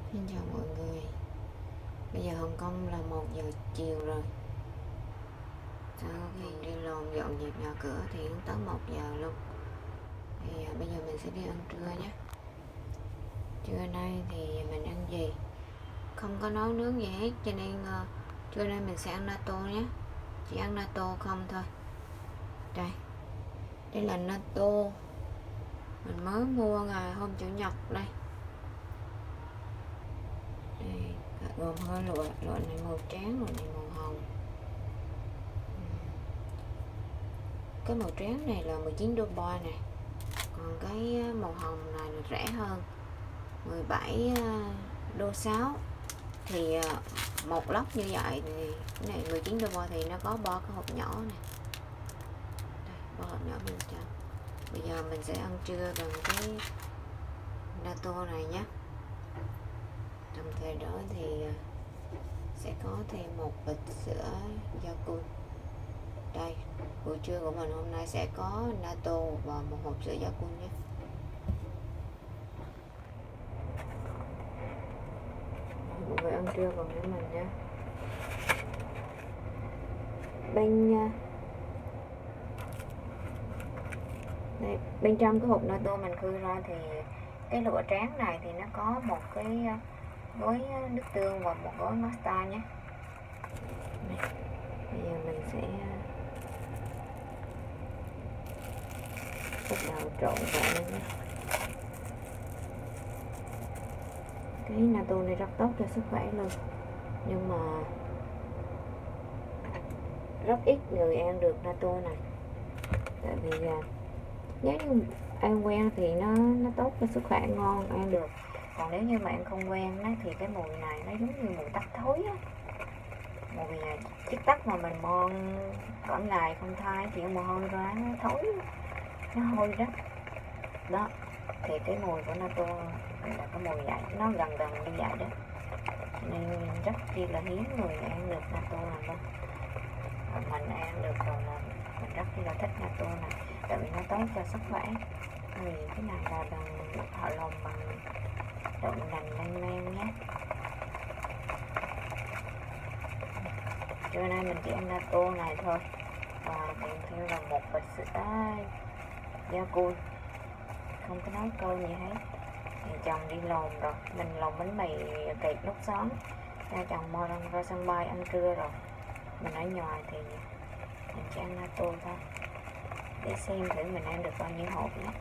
Xin chào mọi người. Bây giờ Hồng Kông là 1 giờ chiều rồi. Sau khi đi lồn dọn dẹp nhà cửa thì cũng tới 1 giờ luôn. Thì bây giờ mình sẽ đi ăn trưa nhé. Trưa nay thì mình ăn gì? Không có nấu nướng gì hết, cho nên trưa nay mình sẽ ăn natto nhé. Chỉ ăn natto không thôi. Đây là natto mình mới mua ngày hôm chủ nhật đây. Đây, gồm hai loại này màu trắng, loại này màu hồng. Cái màu trắng này là 19 đô ba nè, còn cái màu hồng này là rẻ hơn, 17 đô 6. Thì một lốc như vậy thì cái này 19 đô ba thì nó có 3 cái hộp nhỏ nè. Đây, 3 hộp nhỏ bên trong. Bây giờ mình sẽ ăn trưa bằng cái natto này nhé. Đồng thời đó thì sẽ có thêm một bịch sữa Yakult. Đây, buổi trưa của mình hôm nay sẽ có natto và một hộp sữa Yakult nhé. Mọi người ăn trưa cùng với mình nhé. Bên trong cái hộp natto mình khui ra thì cái lụa trắng này thì nó có một cái gói nước tương và một gói pasta nhé. Bây giờ mình sẽ bắt đầu trộn vào lên nhé. Cái natto này rất tốt cho sức khỏe luôn, nhưng mà rất ít người ăn được natto này. Tại vì nếu như ăn quen thì nó tốt cho sức khỏe, ngon, ăn được. Còn nếu như mà ăn không quen á, thì cái mùi này nó giống như mùi tắc thối á. Mùi chiếc tắc mà mình mon cả ngày không thay thì mồ hôi ra nó thối, nó hôi đó. Đó, thì cái mùi của natto là cái mùi vậy, nó gần gần như vậy đó. Nên rất chi là hiếm người ăn được natto này luôn. Mình ăn được rồi là mình rất chi là thích natto này, tại vì nó tốt cho sức khỏe. Vì cái này là họ lòng bằng đậu nành lên men nhé. Trưa nay mình chỉ ăn natto này thôi, và kèm theo là một bịch sữa Yakult, không có nấu cơm gì hết. Thì chồng đi lồn rồi, mình lồn bánh mì kẹt lúc sáng, chồng mo ra sân bay ăn trưa rồi. Mình ở nhà thì mình chỉ ăn natto thôi, để xem thử mình ăn được bao nhiêu hộp nhé.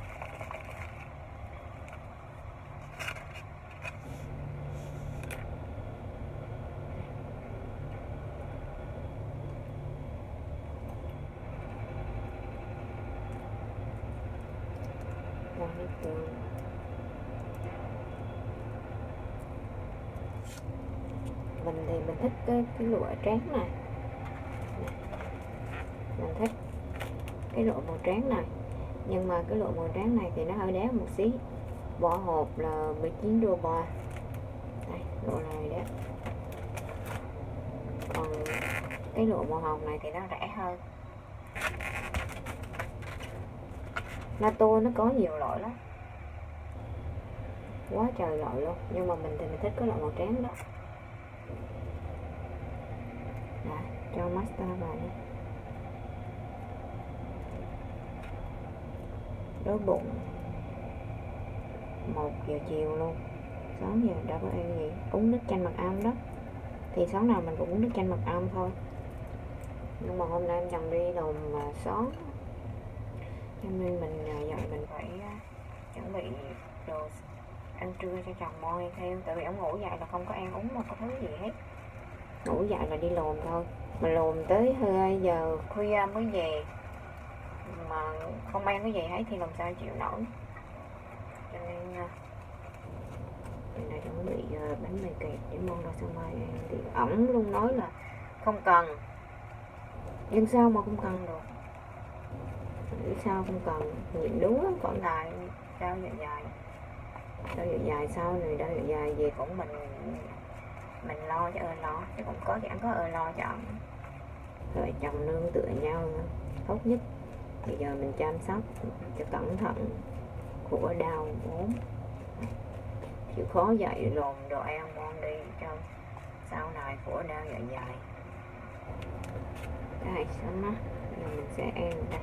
Mình thì mình thích cái lụa trắng này, mình thích cái lụa màu trắng này, nhưng mà cái lụa màu trắng này thì nó hơi đéo một xí. Vỏ hộp là 19 đô ba. Đây, lụa này đó. Còn cái lụa màu hồng này thì nó rẻ hơn. Natto nó có nhiều loại lắm, quá trời loại luôn, nhưng mà mình thì mình thích cái loại màu trắng đó. Đã, cho pasta vào nhé. Đói bụng 1 giờ chiều luôn, 6 giờ đã có ăn gì, uống nước chanh mật ong đó. Thì sáng nào mình cũng uống nước chanh mật ong thôi, nhưng mà hôm nay em chồng đi đồn mà sáng, cho nên mình dậy mình phải chuẩn bị đồ ăn trưa cho chồng moi theo. Tại vì ông ngủ dậy là không có ăn uống mà có thứ gì hết, ngủ dậy là đi lồn thôi. Mà lồn tới 2 giờ khuya mới về, mà không ăn cái gì hết thì làm sao chịu nổi. Cho nên mình đã chuẩn bị bánh mì kẹt để mong ra sân bay ăn. Thì ổng luôn nói là không cần, nhưng sao mà không cần được, nghĩ sao không cần, nguyện đúng lắm. Còn lại đau dạ dày sau này đau dạ dày về cũng mình lo cho lo, chứ cũng có chẳng có lo cho ổng. Rồi chồng nương tựa nhau nữa, tốt nhất. Bây giờ mình chăm sóc cho cẩn thận của đau ốm. chịu khó dậy lồn đồ ăn ngon đi cho sau này khổ đau dạ dày. Đây xong đó, bây giờ mình sẽ ăn đây.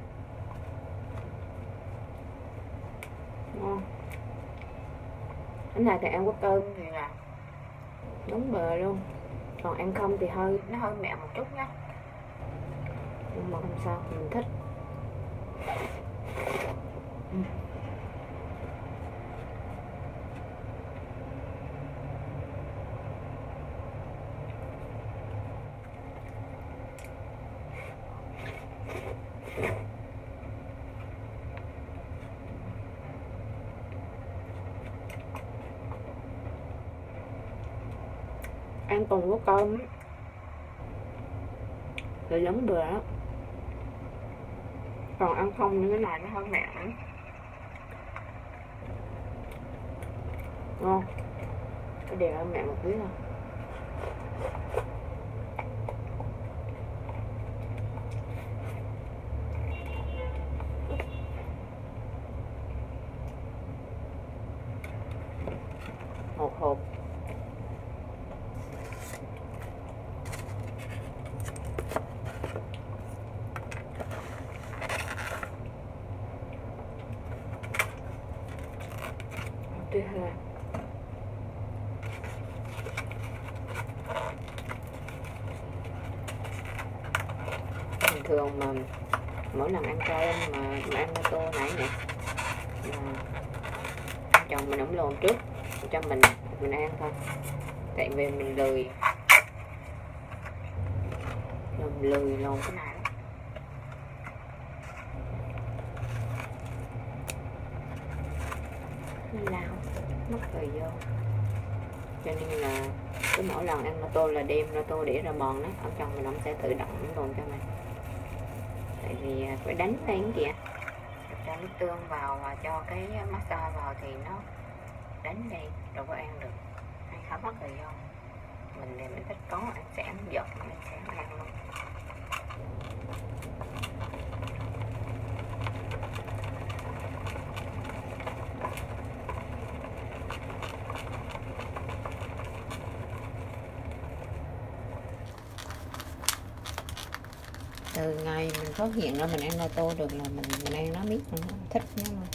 Ngon. Cái này thì ăn có cơm thì là đúng bờ luôn, còn ăn không thì nó hơi mẹo một chút nhé, nhưng mà không sao, mình thích. Ăn cùng có cơm thì giống bữa đó, còn ăn không như cái này nó hơi mẹ nữa. Ngon, cái đều hơi mẹ một tí thôi. Một hộp. Tiếp theo bình thường mà mỗi lần ăn cơm mà ăn tô nãy nè, chồng mình ổng lồn trước cho mình ăn thôi, tại vì mình lười lồn cái này. Lao mất thời vô, cho nên là cứ mỗi lần ăn tô là đem tô để ra bòn đó, ông chồng mình ông sẽ tự động bòn cho mình, tại vì phải đánh lên kìa, cho nước tương vào và cho cái massage vào thì nó đánh lên đâu có ăn được, hay không mất thời vô. Mình thì mình thích có ăn sẽ giọt mình sẽ ăn luôn. Từ ngày mình phát hiện ra mình ăn natto được là mình ăn nó biết, mình thích nó luôn.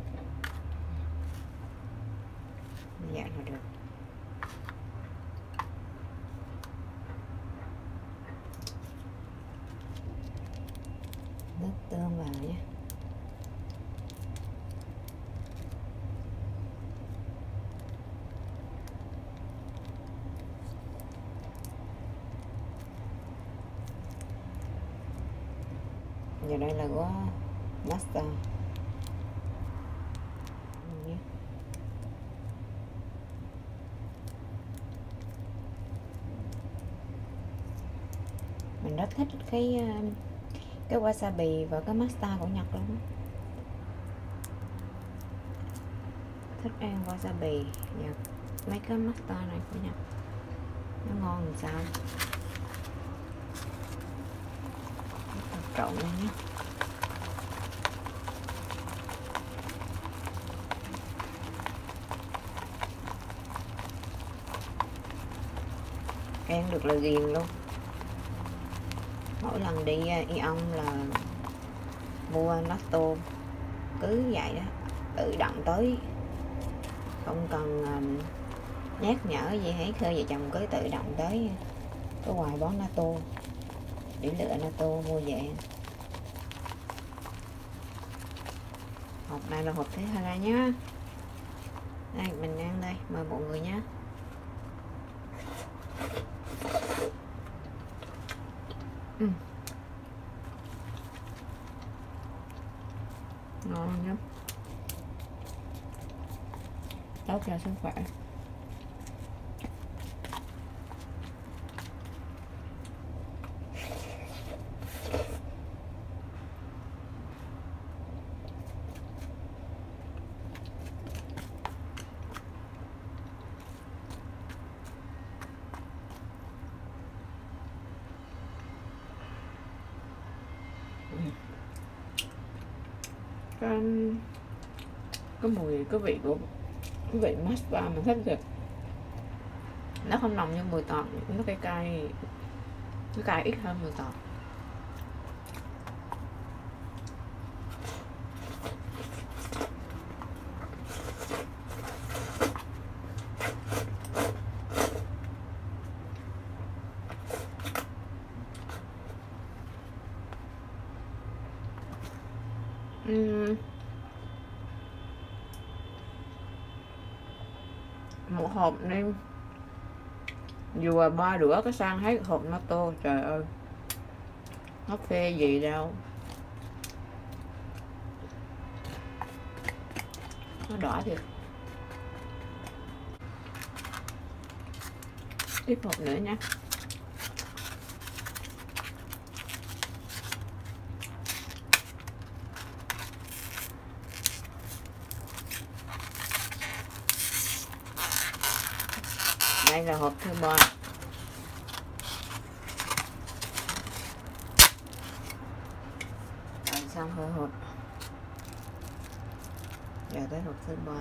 Dạ là được. Nước tương vào nhé. Giờ đây là có master. Mình rất thích cái wasabi và cái master của Nhật luôn. Thích ăn wasabi và mấy cái master này của Nhật, nó ngon làm sao. Trộn lên nhé. Ăn được là ghiền luôn. Mỗi lần đi Ion là mua natto cứ vậy đó, tự động tới, không cần nhắc nhở gì hết, khơi vợ chồng cứ tự động tới cái quầy bán natto để lựa natto mua về. Hộp này là hộp thứ hai nhá. Đây mình ăn đây, mời mọi người nhé. Ngon lắm, tốt cho sức khỏe. Cái mùi, cái vị của cái vị matcha mình thích được, nó không nồng như mùi tọt, nó cay cay, nó cay ít hơn mùi tọt. Một hộp nên vừa 3 đũa có sang hết hộp nó tô, trời ơi nó phê gì đâu, nó đỏ thiệt. Tiếp hộp nữa nha. Đây là hộp thứ 3. Rồi xong hơi hộp. Giờ tới hộp thứ 3.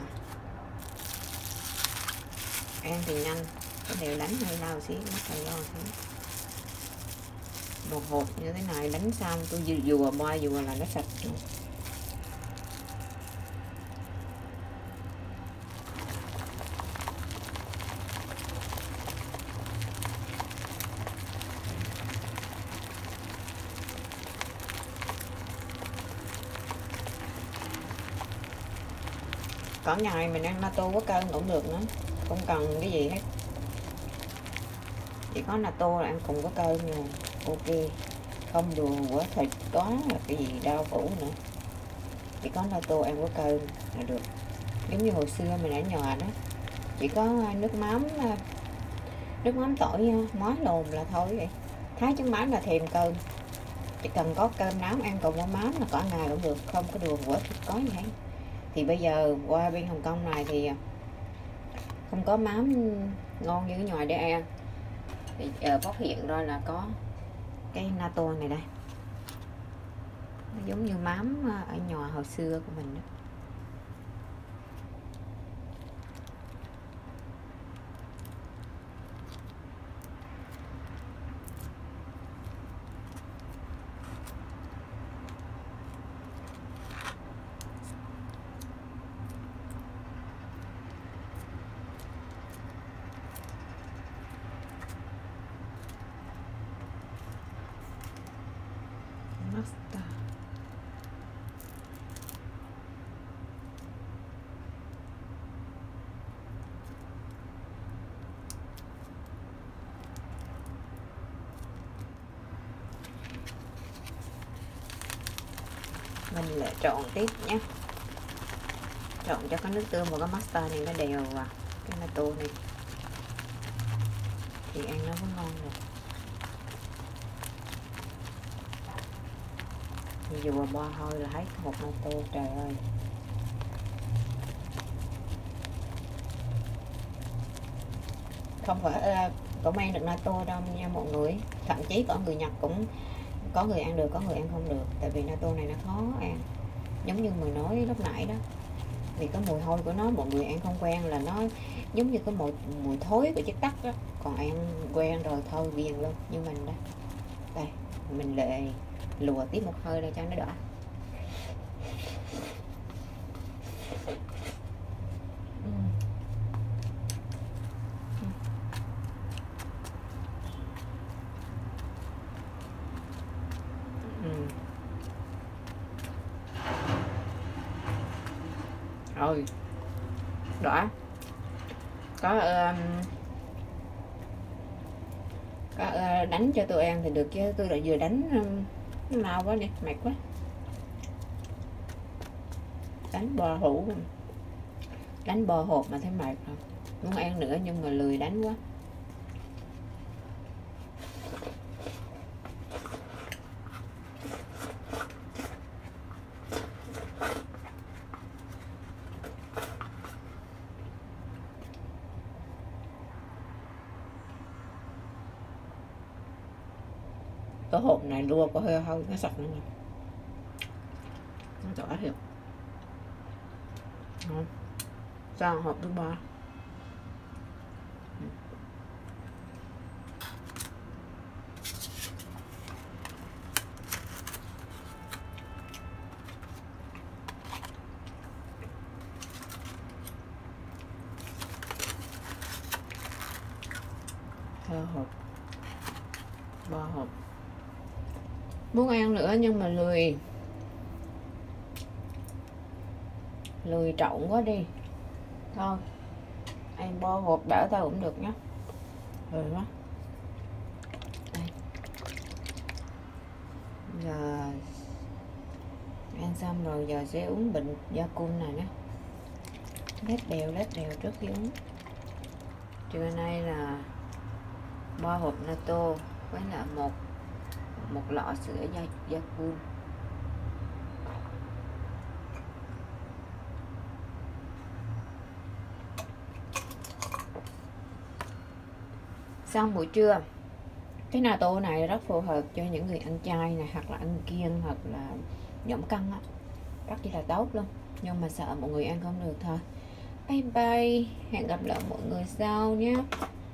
Ăn thì nhanh, có đều đánh hơi lao xíu, mất thời gian xíu. Một hộp như thế này đánh xong tôi vừa 3 vừa là nó sạch. Cả ngày mình ăn natto có cơm cũng được nữa, không cần cái gì hết, chỉ có natto là ăn cùng có cơm là ok, không đường quả thịt có là cái gì đau phủ nữa, chỉ có natto ăn có cơm là được. Giống như hồi xưa mình ở nhà đó, chỉ có nước mắm tỏi món lồn là thôi vậy. Thái trứng mắm là thèm cơm, chỉ cần có cơm nóng ăn cùng với mắm là cả ngày cũng được, không có đường quả thịt có gì hết. Thì bây giờ qua bên Hồng Kông này thì không có mắm ngon như ở ngoài để ăn, thì phát hiện ra là có cái natto này đây, nó giống như mắm ở nhà hồi xưa của mình đó. Pasta. Mình lại trộn tiếp nhé, trộn cho cái nước tương và cái pasta này nó đều vào cái natto này thì ăn nó mới ngon được. Vừa bo thôi là thấy một natto, trời ơi. Không phải cũng ăn được natto đâu nha mọi người, thậm chí có người Nhật cũng có người ăn được, có người ăn không được, tại vì natto này nó khó ăn, giống như mình nói lúc nãy đó, vì cái mùi hôi của nó mọi người ăn không quen, là nó giống như cái mùi thối của chất tắc đó, còn ăn quen rồi thôi ghiền luôn như mình đó. Đây mình lại lùa tiếp một hơi để cho nó đỡ. Rồi đỏ có đánh cho tôi ăn thì được, chứ tôi lại vừa đánh nó mau quá đi, mệt quá, đánh bò hũ, đánh bò hộp mà thấy mệt rồi, muốn ăn nữa nhưng mà lười đánh quá. Cái hộp này lua có hơi hơi nó sạch nữa nè, nó đỏ thiệt. Sang hộp thứ 3. Hai hộp, 3 hộp. Muốn ăn nữa nhưng mà lười trộn quá đi. Thôi ăn 3 hộp đỡ tao cũng được nhá. Rồi đó. Đây. Giờ ăn xong rồi, giờ sẽ uống bình Yakult này nhé. Lết đều trước khi uống. Trưa nay là 3 hộp natto với là một lọ sữa Yakult. Xong buổi trưa, cái natto này rất phù hợp cho những người ăn chay này, hoặc là ăn kiêng, hoặc là giảm cân á, rất chỉ là tốt luôn. Nhưng mà sợ mọi người ăn không được thôi. Bye bye, hẹn gặp lại mọi người sau nhé.